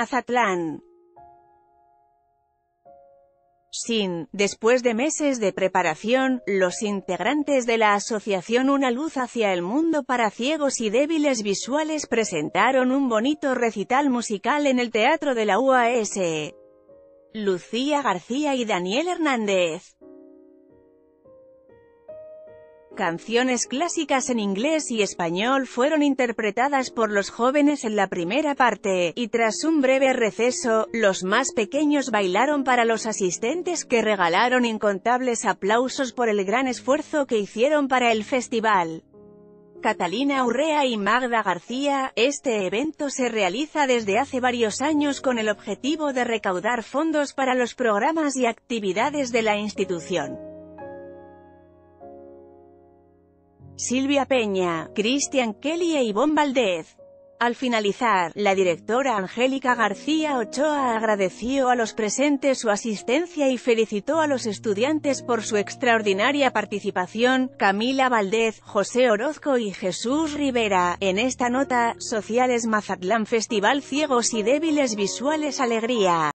Mazatlán. Después de meses de preparación, los integrantes de la asociación Una Luz hacia el Mundo para Ciegos y Débiles Visuales presentaron un bonito recital musical en el Teatro de la UAS. Lucía García y Daniel Hernández. Canciones clásicas en inglés y español fueron interpretadas por los jóvenes en la primera parte, y tras un breve receso, los más pequeños bailaron para los asistentes que regalaron incontables aplausos por el gran esfuerzo que hicieron para el festival. Catalina Urrea y Magda García, este evento se realiza desde hace varios años con el objetivo de recaudar fondos para los programas y actividades de la institución. Silvia Peña, Cristian Kelly e Ivonne Valdez. Al finalizar, la directora Angélica García Ochoa agradeció a los presentes su asistencia y felicitó a los estudiantes por su extraordinaria participación. Camila Valdez, José Orozco y Jesús Rivera. En esta nota, Sociales Mazatlán Festival Ciegos y Débiles Visuales Alegría.